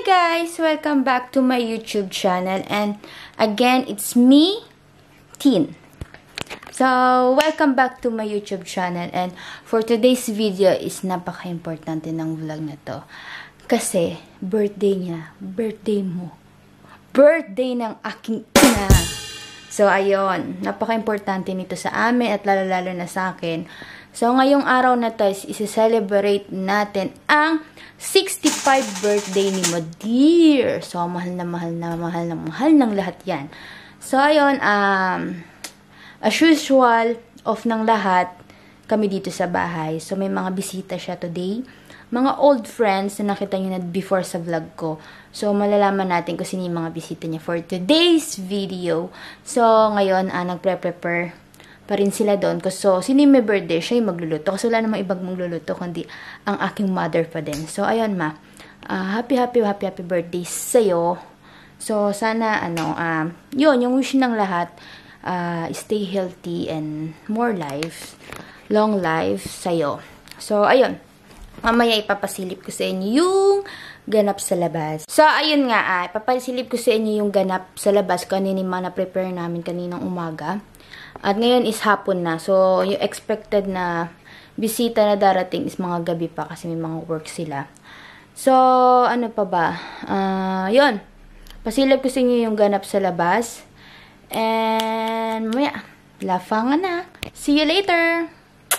guys! Welcome back to my YouTube channel, and again, it's me, Tin. So, welcome back to my YouTube channel, and for today's video is napaka-importante ng vlog na to. Kasi, birthday niya, birthday mo, birthday ng aking ina. So, ayun, napaka-importante nito sa amin at lalo-lalo na sa akin. So, ngayong araw na to is isi-celebrate natin ang 65th birthday ni Madeir. So, mahal ng lahat yan. So, ayun, as usual, off ng lahat kami dito sa bahay. So, may mga bisita siya today. Mga old friends na nakita nyo na before sa vlog ko. So, malalaman natin kung sino yung mga bisita niya for today's video. So, ngayon, nagpre-prepare pa rin sila doon. So, sino yung may birthday, siya yung magluluto. Kasi wala namang ibang magluluto, kundi ang aking mother pa din. So, ayun ma. Happy birthday sa'yo. So, sana, yun, yung wish ng lahat, stay healthy and more life, long life sa'yo. So, ayun. Mamaya ipapasilip ko sa inyo yung ganap sa labas. So, ayun nga, ipapasilip ko sa inyo yung ganap sa labas kanina yung mga na-prepare namin kaninang umaga. At ngayon is hapon na. So, yung expected na bisita na darating is mga gabi pa kasi may mga work sila. So, ano pa ba? Yun. Pasilip ko sa inyo yung ganap sa labas. And, mamaya, lafangan na. See you later!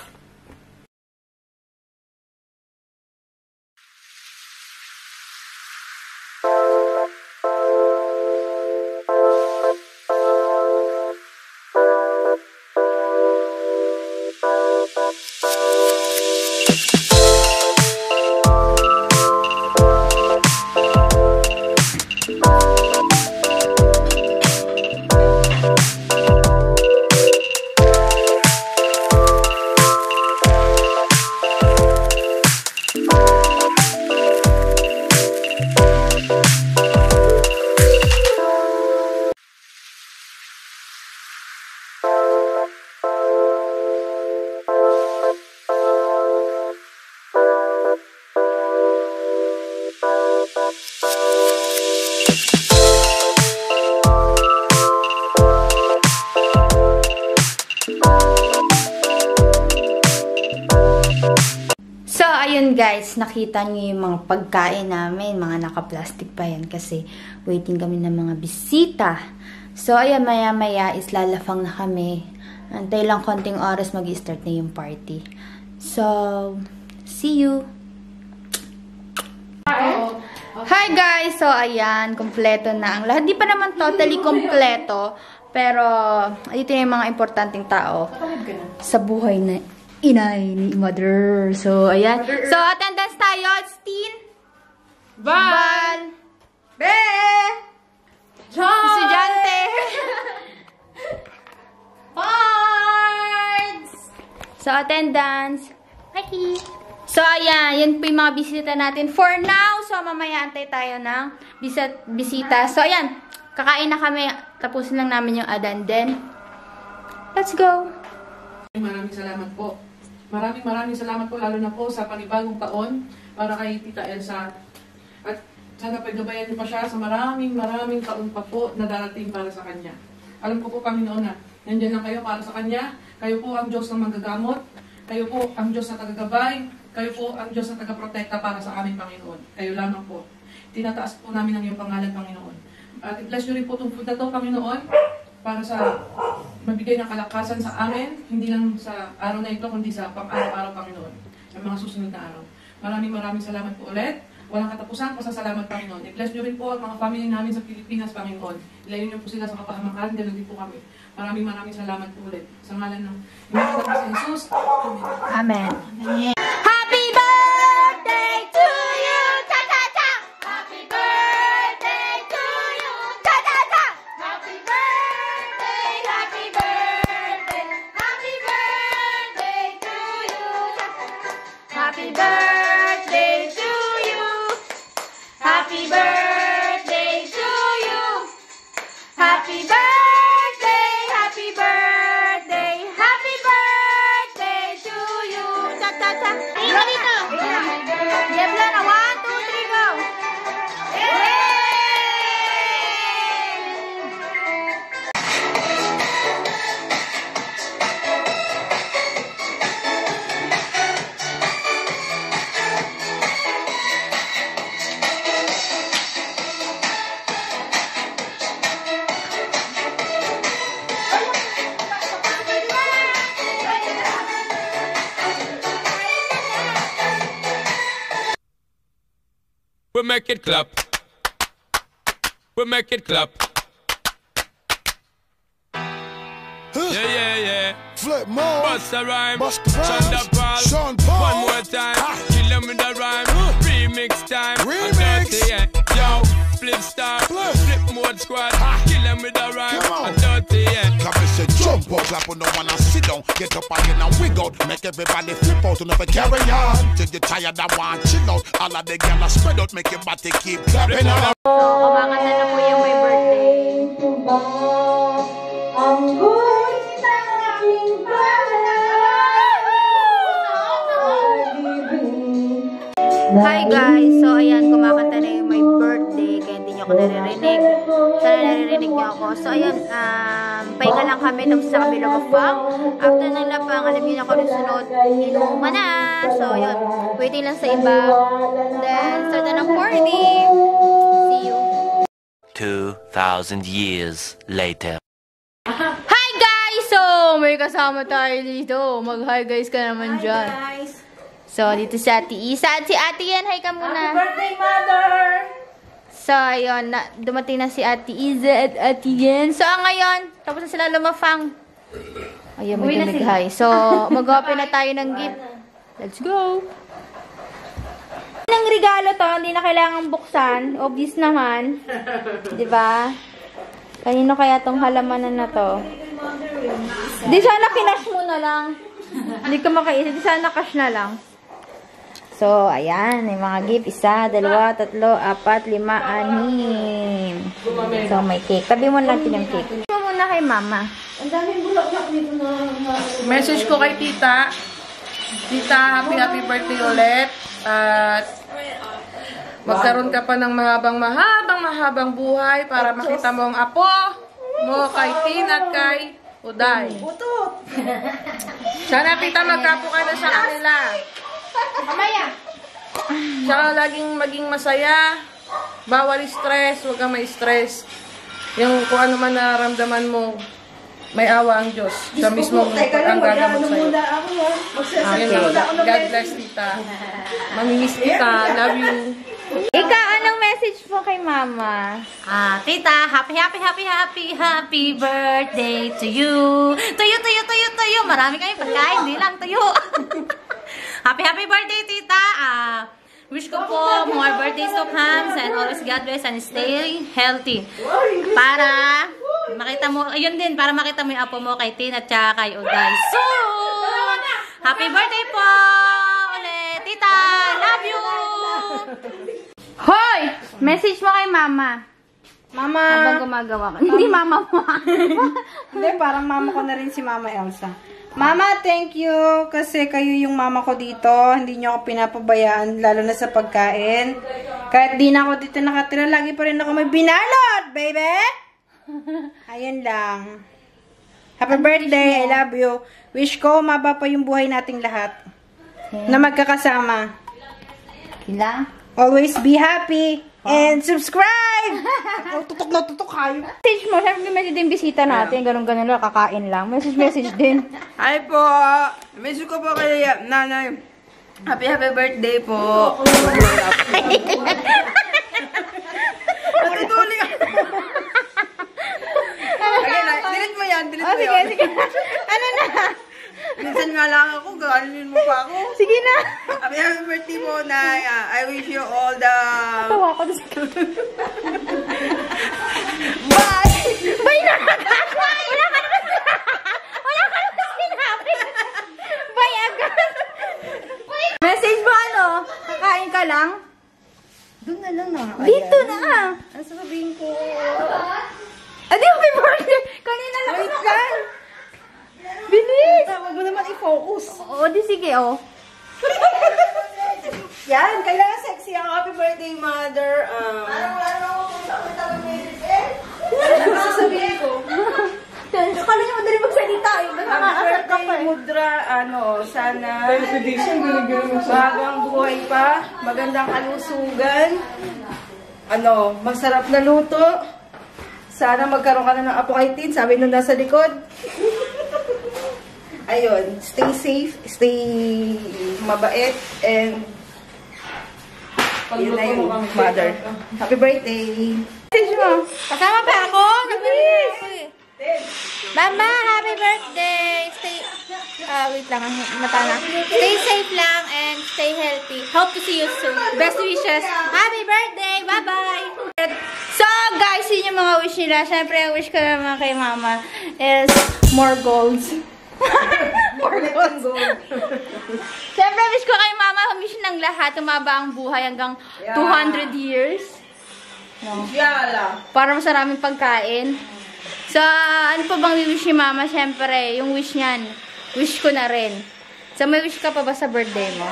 Ayun guys, nakita niyo yung mga pagkain namin, mga naka-plastic pa yan kasi waiting kami ng mga bisita. So ayan, maya-maya is lalafang na kami. Antay lang konting oras mag-start na yung party. So, see you! Hi guys! So ayan, kompleto na ang lahat. Di pa naman totally kompleto, pero ito yung mga importanteng tao sa buhay na inay ni Mother. So, ayan. So, attendance tayo. It's Tin. Val. Be. John. Estudyante. Pards. So, attendance. Hi. So, ayan. Yan po yung mga bisita natin for now. So, mamaya antay tayo ng bisita. So, ayan. Kakain na kami. Tapusin lang namin yung adan. Then, let's go. Maraming salamat po. Maraming salamat po lalo na po sa panibagong taon para kay Tita Elsa. At sana paggabayan niyo pa siya sa maraming taon pa po na darating para sa kanya. Alam ko po, Panginoon, na nandiyan lang kayo para sa kanya. Kayo po ang Diyos ng manggagamot. Kayo po ang Diyos na tagagabay. Kayo po ang Diyos na tagaprotekta para sa aming Panginoon. Kayo lamang po. Tinataas po namin ang iyong pangalan, Panginoon. At i-bless niyo rin po itong food na ito, Panginoon, para sa mabigay ng kalakasan sa amin, hindi lang sa araw na ito, kundi sa pang-araw-araw, Panginoon, ang mga susunod na araw. Maraming salamat po ulit. Walang katapusan, pasasalamat, Panginoon. I-bless niyo rin po ang mga family namin sa Pilipinas, Panginoon. Ilayo niyo po sila sa kapahamakan, dahil din po kami. Maraming salamat po ulit. Sa ngalan ng Panginoon sa Jesus. Amen. Amen. Happy birthday to you. Happy birthday to you. Happy birthday, happy birthday, happy birthday to you. Ta ta ta. Dito dito. Jebla na 1, 2, 3 go. make it clap. We make it clap. Yeah, yeah, yeah. Flip more. Bust a rhyme. Bust the rhymes. Shonda Paul. Sean Paul. One more time. Kill them with a rhyme. Remix time. Remix. Dirty, yeah. Yo, flip star. Flip mode squad. Kill them with a rhyme. Come on. Dirty, yeah. Clap and say jump up, clap on the one and sit down. Get up again and wig out. Make everybody flip out and never carry on. Till you tired and want chill out. All of the girls spread out, make your body keep clapping on. So, kumakanta na po yung my birthday. Hi guys! So, ayan, kumakanta na yung my birthday. Kaya hindi nyo ako naririnig. Sana naririnig nyo ako. So, ayan, pahinga lang kami. Tapos sa kami lumapang. After ng lapang, alam nyo na ako rin sunod. Inuman na. So, ayan, waiting lang sa iba. Then, start na ng party. See you. 2,000 years later. Hi guys! So, may kasama tayo dito. Mag-hi guys ka naman dyan. Hi guys! So, dito si Ate Isa. At si Ate Yan, hi ka muna. Happy birthday, Mother! So, ayun, dumating na si Ate Iza at Ate Yan. So, ngayon, tapos na sila lumafang. Ayun, mag-hi. So, mag-open na tayo ng gift. Let's go! Ng regalo to, hindi na kailangang buksan. Obvious naman. Diba? Kanino kaya tong halamanan na to? Di sana kinash mo na lang. Hindi ka makaisip. Di sana cash na lang. So, ayan. May mga gift. 1, 2, 3, 4, 5, 6. So, may cake. Tabi mo natin yung cake. Tabi mo muna kay mama. Ang daming bulaklak dito na... Message ko kay tita. Tita, happy birthday ulit. At magkaroon ka pa ng mahabang buhay para makita mo ang apo mo kay Tin at kay Uday. Sana tita magkapo ka na sa kanila. Mamaya! Tsaka laging maging masaya. Bawal stress, huwag kang may-stress. Yung kung ano man nararamdaman mo, may awa ang Diyos. Sa mismong ang gagamot sa'yo. God bless tita. Mamimiss kita. Love you. Ika, anong message mo kay mama? Tita, happy birthday to you. Tuyo. Marami kami pagkain, hindi lang tuyo. happy birthday, tita. Wish ko po more birthdays to come and always God bless and stay healthy. Para makita mo, ayun din, para makita mo yung apo mo kay Tin at saka kay Uday soon. Happy birthday po ulit, tita. Love you. Hoy! Message mo kay mama. Mama. Habang gumagawa ka. Hindi mama mo. Hindi, parang mama ko na rin si Mama Elsa. Mama, thank you. Kasi kayo yung mama ko dito. Hindi nyo ako pinapabayaan, lalo na sa pagkain. Kahit di na ako dito nakatira, lagi pa rin ako may binalot, baby! Ayun lang. Happy birthday, I love you. Wish ko, maba pa yung buhay nating lahat. Na magkakasama. Ilang? Always be happy. And subscribe! Tutok na tutok kayo. Message mo. Sabi message din bisita natin. Ganun-ganun lang. Kakain lang. Message din. Hi po! Miss ko po kay nanay. Happy birthday po. Natutuloy ka. Okay, delete mo yan. Delete mo yan. Sige. Ano na? Minsan nga lang ako, gano'n mo pa ako. Sige na. Happy birthday po, Nay. I wish you all the... Tawa ko. Bye! Bye na! Wala ka naman sinabi. Bye agad. Message mo ano? Kakain ka lang? Doon na lang na. Dito na. Ano sasabihin ko? Adi, happy birthday. Kanina lang. Wait lang. Bilis. Huwag mo naman i-focus. Oo, di sige, oh. Yan, kailangan sexy ang happy birthday, mother. Ano sasabihin ko? Kala niya madali magsalita eh. Happy birthday, Mudra. Sana mahabang buhay pa, magandang kalusugan, masarap na luto. Sana magkaroon ka na ng apo kay Tin, sabi nung nasa likod. Ayun, stay safe, stay mabait, and Yun na yung kami. mother. Happy birthday! Message mo. Kasama pa ako? Nag-birthday ako eh. Mama, happy birthday! Stay... wait lang. Mata na. Stay safe lang and stay healthy. Hope to see you soon. Best wishes. Happy birthday! Bye-bye! So, guys, yun yung mga wish nila. Siyempre, ang wish ko naman kay mama is more golds. More golds. Siyempre, wish ko kay mama, wish ng lahat, tumaba ang buhay hanggang 200 years. Para mas maraming pagkain. So, ano pa bang wish ni mama? Siyempre, yung wish niyan, wish ko na rin. So, may wish ka pa ba sa birthday mo?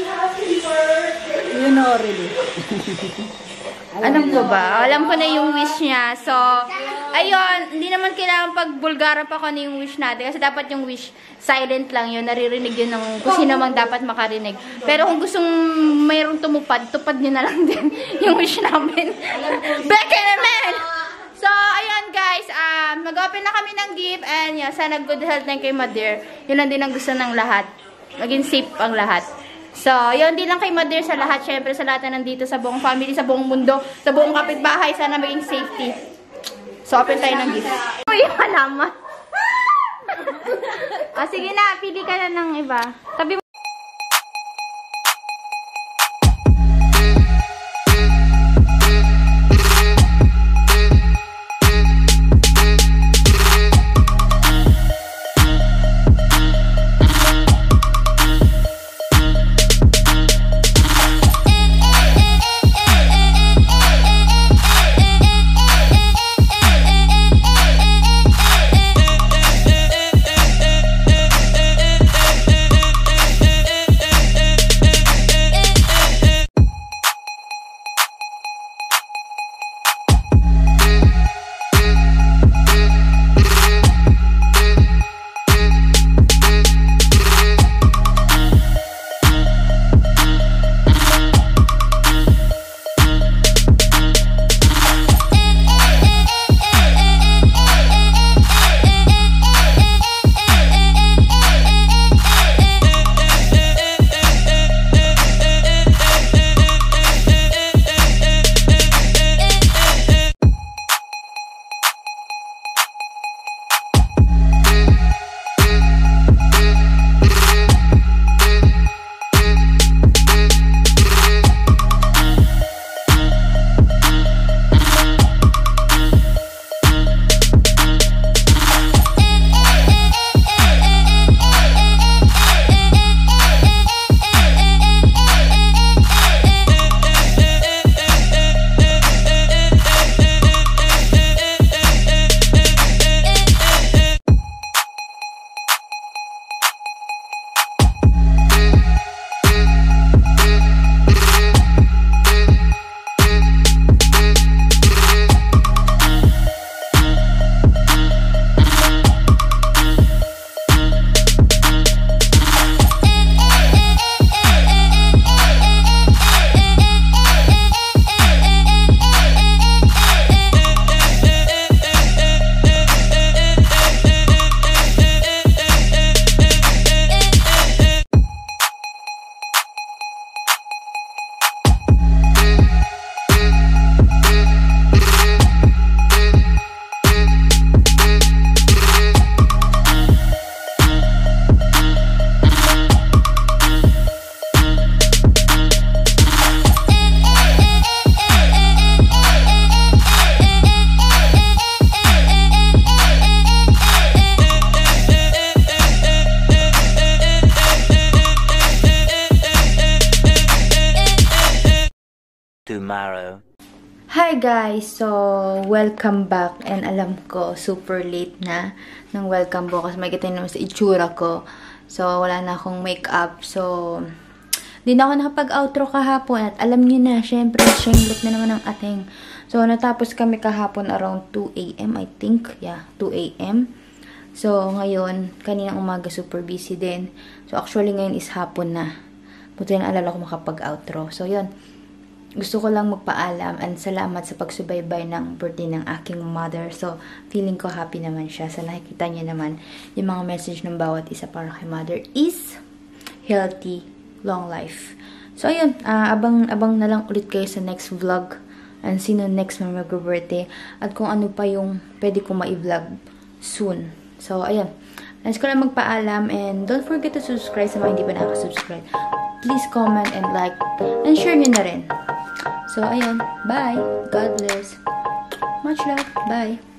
You know already. Alam ko ba? Alam ko na yung wish niya. So, ayun, hindi naman kailangan pagbulgaran pa kung ano yung wish natin. Kasi dapat yung wish, silent lang yun. Naririnig yun ng kung sino mang dapat makarinig. Pero kung gustong mayroong tumupad, tupad nyo na lang din yung wish namin. Beke naman! So, ayun guys, mag-open na kami ng gift. And yeah, sana good health na kay Mother. Yun lang din ang gusto ng lahat. Maging safe ang lahat. So, yun din lang kay Mother sa lahat. Syempre, sa lahat na nandito, sa buong family, sa buong mundo, sa buong kapitbahay. Sana maging safety. So, open tayo ng gift. Uy, halaman. Sige na, pili ka na ng iba. Tabi mo. tomorrow. Hi guys! So, welcome back. And alam ko, super late na ng welcome ko kasi makikita nyo sa itsura ko. So, wala na akong makeup. So, di na ako nakapag-outro kahapon. At alam nyo na, syempre, shameless na naman ang ating. So, natapos kami kahapon around 2 AM, I think. Yeah, 2 AM. So, ngayon, kaninang umaga super busy din. So, actually, ngayon is hapon na. Buti na alala ko makapag-outro. So, yun. Gusto ko lang magpaalam and salamat sa pagsubaybay ng birthday ng aking mother. So, feeling ko happy naman siya. So, nakikita niya naman yung mga message ng bawat isa para kay mother is healthy, long life. So, ayun. Abang na lang ulit kayo sa next vlog. And sino next na mag-birthday. At kung ano pa yung pwede ko ma-vlog soon. So, ayun. Nais ko lang magpaalam. And don't forget to subscribe sa mga hindi pa nakasubscribe. Please comment and like. And share nyo na rin. So, ayun. Bye. God bless. Much love. Bye.